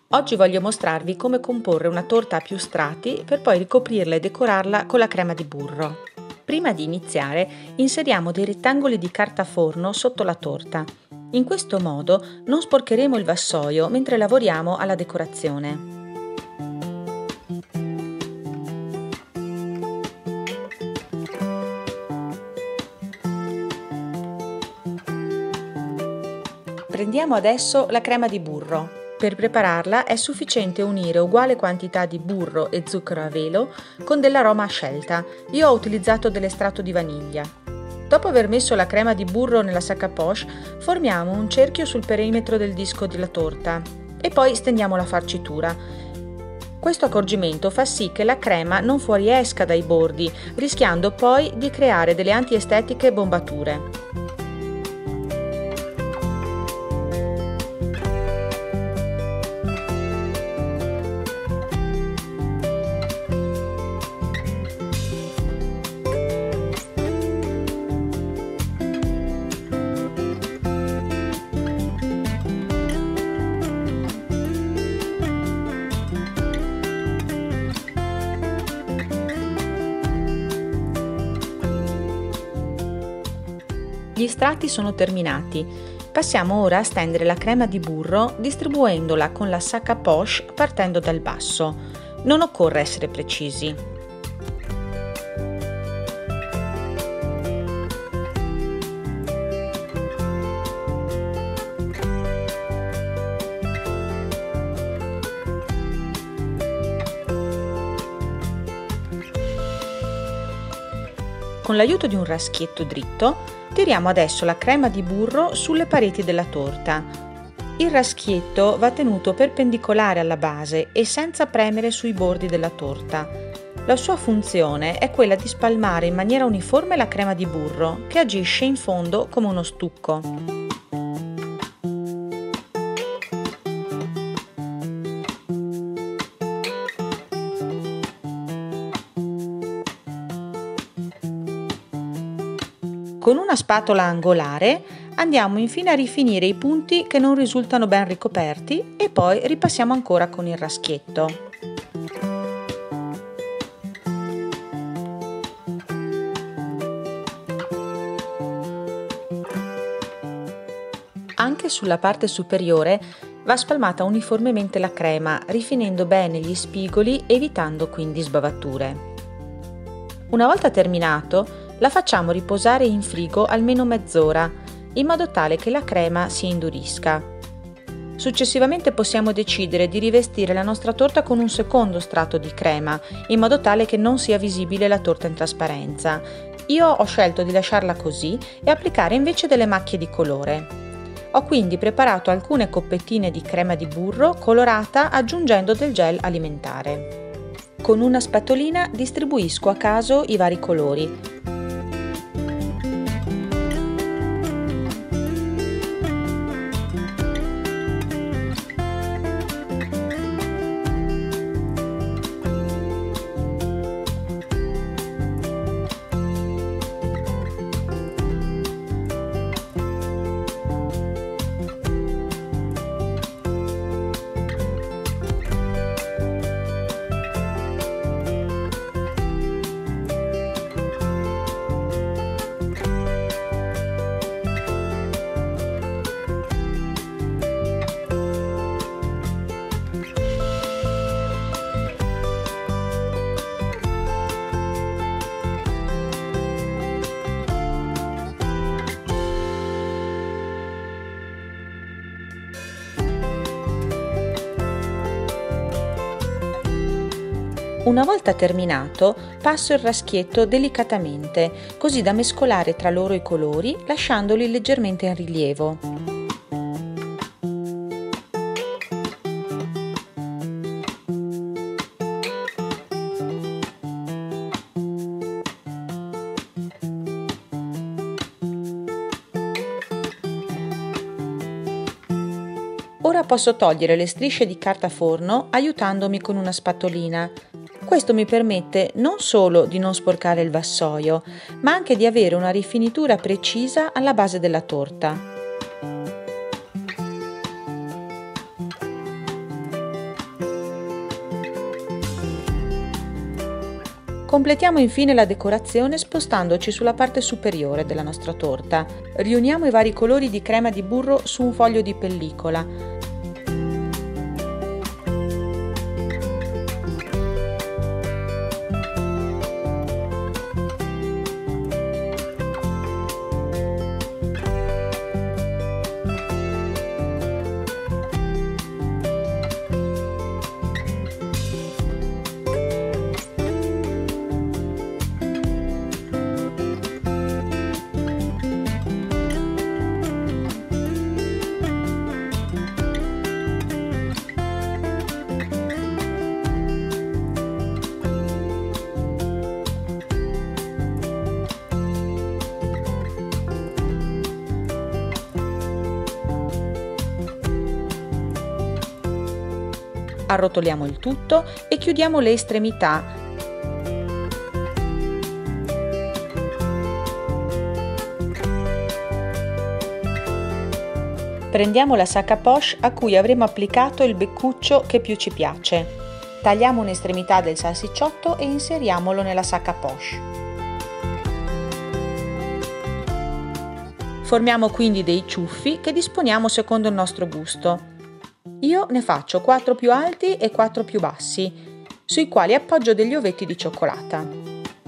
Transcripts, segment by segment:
Oggi voglio mostrarvi come comporre una torta a più strati per poi ricoprirla e decorarla con la crema di burro. Prima di iniziare, inseriamo dei rettangoli di carta forno sotto la torta. In questo modo non sporcheremo il vassoio mentre lavoriamo alla decorazione. Prendiamo adesso la crema di burro. Per prepararla è sufficiente unire uguale quantità di burro e zucchero a velo con dell'aroma a scelta. Io ho utilizzato dell'estratto di vaniglia. Dopo aver messo la crema di burro nella sac à poche, formiamo un cerchio sul perimetro del disco della torta e poi stendiamo la farcitura. Questo accorgimento fa sì che la crema non fuoriesca dai bordi, rischiando poi di creare delle antiestetiche bombature. Gli strati sono terminati. Passiamo ora a stendere la crema di burro distribuendola con la sac à poche partendo dal basso. Non occorre essere precisi. Con l'aiuto di un raschietto dritto, tiriamo adesso la crema di burro sulle pareti della torta. Il raschietto va tenuto perpendicolare alla base e senza premere sui bordi della torta. La sua funzione è quella di spalmare in maniera uniforme la crema di burro, che agisce in fondo come uno stucco. Con una spatola angolare andiamo infine a rifinire i punti che non risultano ben ricoperti e poi ripassiamo ancora con il raschietto. Anche sulla parte superiore va spalmata uniformemente la crema, rifinendo bene gli spigoli, evitando quindi sbavature. Una volta terminato, la facciamo riposare in frigo almeno mezz'ora, in modo tale che la crema si indurisca. Successivamente possiamo decidere di rivestire la nostra torta con un secondo strato di crema, in modo tale che non sia visibile la torta in trasparenza. Io ho scelto di lasciarla così e applicare invece delle macchie di colore. Ho quindi preparato alcune coppettine di crema di burro colorata aggiungendo del gel alimentare. Con una spatolina distribuisco a caso i vari colori. Una volta terminato, passo il raschietto delicatamente, così da mescolare tra loro i colori, lasciandoli leggermente in rilievo. Ora posso togliere le strisce di carta forno aiutandomi con una spatolina. Questo mi permette non solo di non sporcare il vassoio, ma anche di avere una rifinitura precisa alla base della torta. Completiamo infine la decorazione spostandoci sulla parte superiore della nostra torta. Riuniamo i vari colori di crema di burro su un foglio di pellicola. Arrotoliamo il tutto e chiudiamo le estremità. Prendiamo la sac à poche a cui avremo applicato il beccuccio che più ci piace. Tagliamo un'estremità del salsicciotto e inseriamolo nella sac à poche. Formiamo quindi dei ciuffi che disponiamo secondo il nostro gusto. Io ne faccio 4 più alti e 4 più bassi, sui quali appoggio degli ovetti di cioccolata.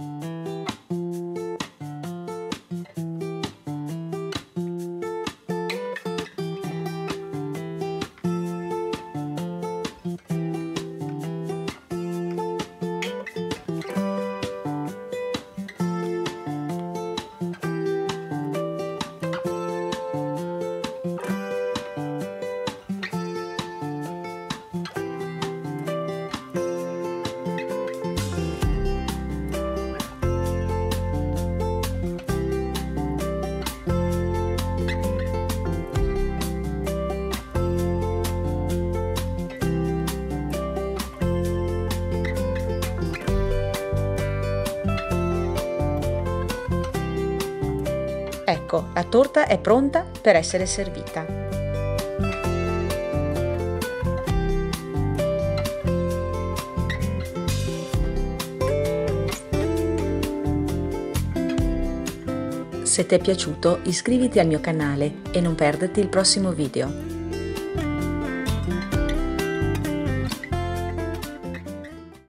Ecco, la torta è pronta per essere servita. Se ti è piaciuto, iscriviti al mio canale e non perderti il prossimo video.